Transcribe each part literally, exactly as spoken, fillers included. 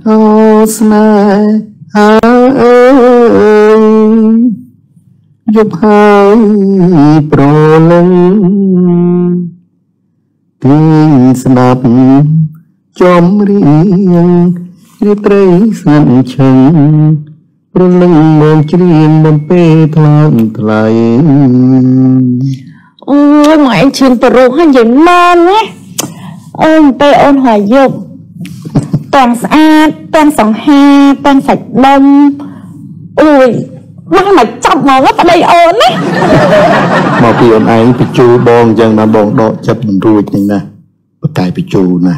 អូស្នេហាអើយយប់ហើយប្រលឹងទីស្ដាប់ចំរៀងរាត្រីស្ងាត់ឈឹងប្រលឹងមកច្រៀងបំពេថ្លើមថ្លៃអូយមកឯងឈឿនប្រុសហើយនិយាយមកណាអូនពេលអូនហើយយប់តាំងស្អាតតាំងសង្ហាតាំងសាច់ដុំអូយមកមកចាប់មកប្តីអូនណាមកពីអូនឯងបញ្ជូបងអញ្ចឹងណាបងដកចិត្តមិនរួចនេះណាបកាយបញ្ជូណា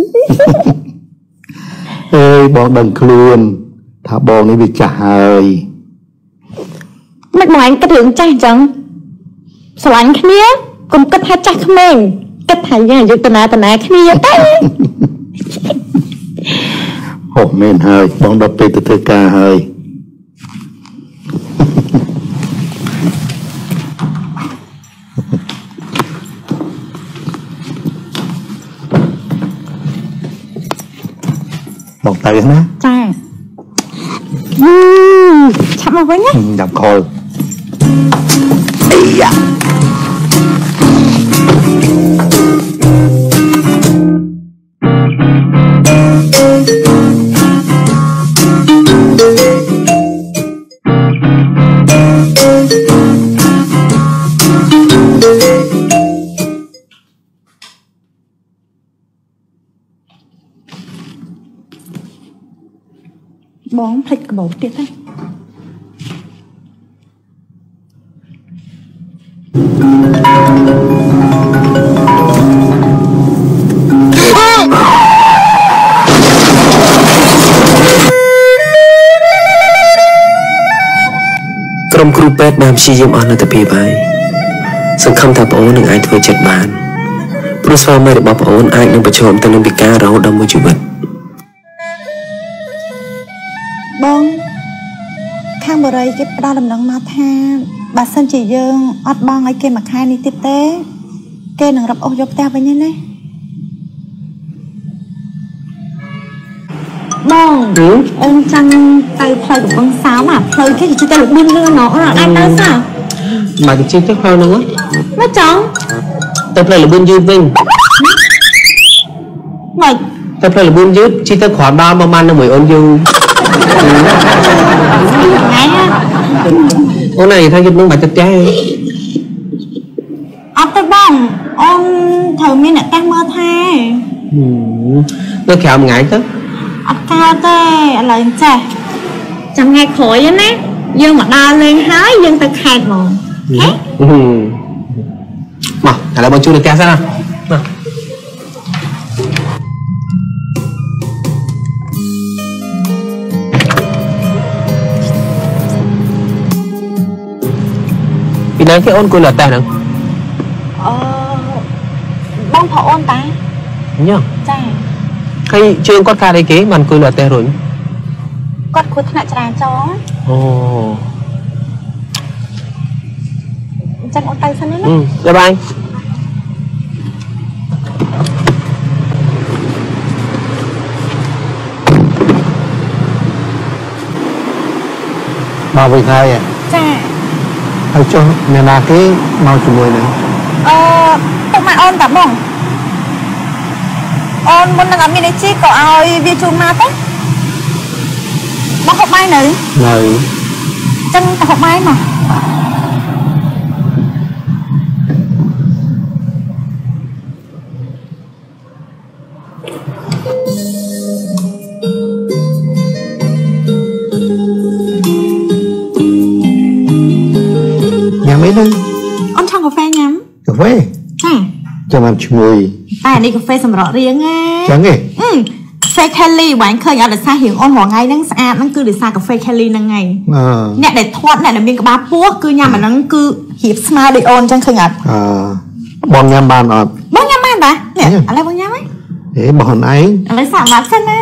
អើយបងដឹងខ្លួនថាបងនេះវាចាស់ហើយមិនមកឯងគិតរឿងចាស់អញ្ចឹងស្រឡាញ់គ្នាកុំគិតថាចាស់ក្មេងគិតថាយើងអាយុតណាតណាគ្នាទៅហូបមែនហើយបងដល់ពេលទៅធ្វើការហើយបងទៅណាចាឆាប់មកវិញណាចាំខលអីយ៉ាបងភ្លេចកបោទៀតទេក្រុមគ្រូពេទ្យបានព្យាយាមអស់លទ្ធភាពហើយសង្ឃឹមថាប្អូននឹងអាចធ្វើចិត្តបានព្រោះស្វាមីរបស់ប្អូនអាចនឹងប្រឈមទៅនឹងពិការរហូតដល់មួយជីវិតបងខាងបរិយគេផ្ដល់ដំណឹងមកថាបើសិនជាយើងអត់បងឲ្យគេមួយខែនេះទៀតទេគេនឹងរឹបអូសយកផ្ទះវិញទេណាបងអូនចង់ទៅផ្លូវកំពង់សោមអាផ្លូវគេជិះទៅលបឿនលឿនណោះអូនអត់អាចទៅសោះមកជិះទៅផ្លូវហ្នឹងមកចង់ទៅផ្លូវលបឿនយឺតវិញមកទៅផ្លូវលបឿនយឺតជិះទៅក្រោមដើមប្រហែលនឹងមួយអូនយូរអូនឯងថាយប់នឹងបាច់ទៅផ្ទះអត់ទៅបងអូនត្រូវមានអ្នកតាំងមើលថែទៅក្រៅមួយថ្ងៃទៅអត់កើតទេឥឡូវចេះចាំថ្ងៃក្រោយណាយើងមកដើរលេងហើយយើងទៅខេត្តហ្មងមកឥឡូវបងជួយទៅផ្ទះសិនណាពីណាគេអូនគួរលើតែហ្នឹងអឺបងប្អូនតាញ៉ាំចាហើយជើងគាត់ការអីគេបានគួរលើតែរុញគាត់គួរថ្នាក់ចរាចរណ៍អូអញ្ចឹងអូនទៅសិនណាបាយបាយមកវិញហើយចាហើយចុះអ្នកណាគេមកជាមួយនឹងអឺពុកម៉ែអូនតាបងអូនមុននឹងអត់មានអីជីក៏ឲ្យវាជូនមកទៅមកហូបបាយនៅនៅចឹងទៅហូបបាយមកញ៉ាំអីទៅអូនឆុងកាហ្វេញ៉ាំកាហ្វេចាចាំមកឈ្ងុយតែនេះកាហ្វេសម្រក់រៀងណាចឹងទេអឺកាហ្វេ Kelly បាញ់ឃើញអត់ដោយសាររៀងអូនរាល់ថ្ងៃហ្នឹងស្អាតហ្នឹងគឺដោយសារកាហ្វេ Kelly ហ្នឹងឯងអ្នកដែលធាត់អ្នកដែលមានក្បាលពោះគឺញ៉ាំអាហ្នឹងគឺរៀបស្មើដូចអូនចឹងឃើញអត់អឺបងញ៉ាំបានអត់បងញ៉ាំបានតានេះឥឡូវបងញ៉ាំហ៎ហេបងឯងឥឡូវសាកមកសិនណា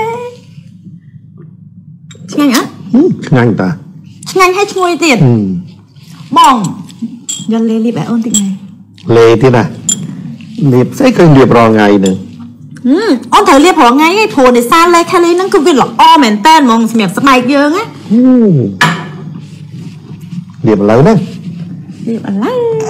ឆ្ងាញ់អត់ឆ្ងាញ់តាឆ្ងាញ់ហើយឈ្ងុយទៀតបងយកលេលីបឲ្យអូនតិចណាលេទៀតណាលៀបស្អីឃើញលៀបរាល់ថ្ងៃនឹងอืมอ้อนเธอเรียกผัวไงไอ้ผัวในซาเลยแค่เลยนั่นคือวินหลอกอ้อแมนเต้นมองเสียบสบายเยอะไงเรียบอะไรนะเรียบอะไร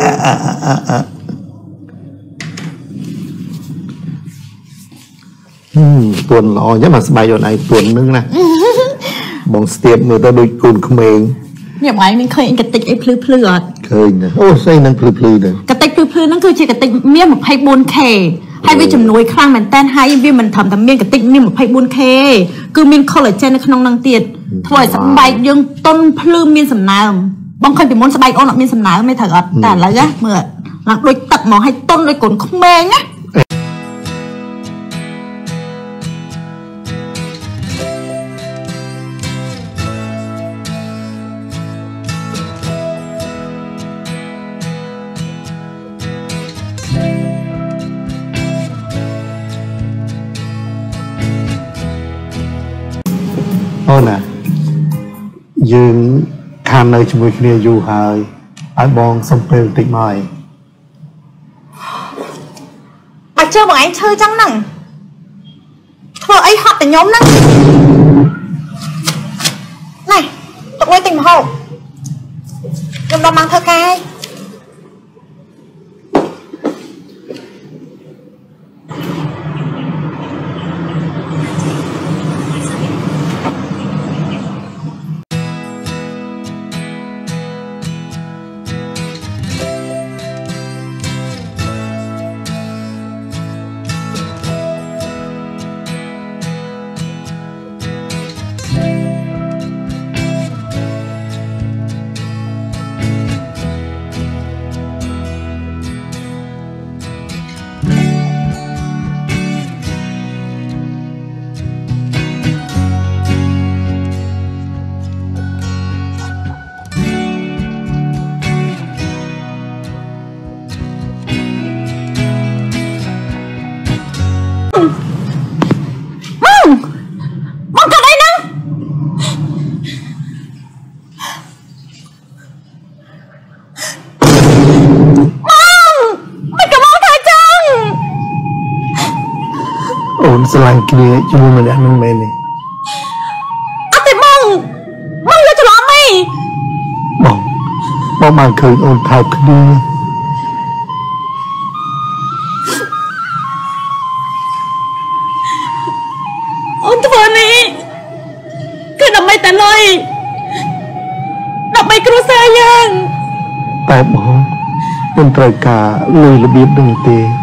อืมตัวหล่อเนี่ยมาสบายอยู่ในตัวนึงนะมองสเตียบมือตัวดูกุนเขมงเนี่ยไว้มันเคยกระติกไอ้พลื้พลื้เคยนะโอ้ใส่นั่งพลื้พลื้เลยกระติกพลื้พลื้นั่นคือชีกระติกเมี่ยมแบบไพ่บุญเคให้วิจำนวยครั้งมันแต้นให้วิมันทำทำเมี่ยกระติกเมี่ยมแบบไพ่บุญเคคือมีคอลลาเจนในขนมนางเตียดถอยสบายยังต้นพลื้มีสำนามบางคนเป็นมนสบายอ้อนมีสำนามไม่เถิดแต่ละเนี่ยเมื่อหลังโดยตัดหมอให้ต้นโดยกลนเขมงนะโอ้น่ะยืนคานในจมูกเนี่ยอยู่หายไอ้บองสมเปลติดหน่อยไอ้เจ้าบอกไอ้เชยจังหนังเธอไอ้หัดแต่ย้อมนั่งnày tụi quay tình hậu dùng đòn mang thơ cay สลายเกลียจูมันอย่างนั้นไหมนี่อะแต่มองมองแล้วจะร้องไหมมองมองมาเคยโอนเท้าคดีโอนตัวนี้คือดอกไม้แต่ลอยดอกไม้กระแสยังแต่มองเป็นตรายกาลุยระเบียบดึงเตะ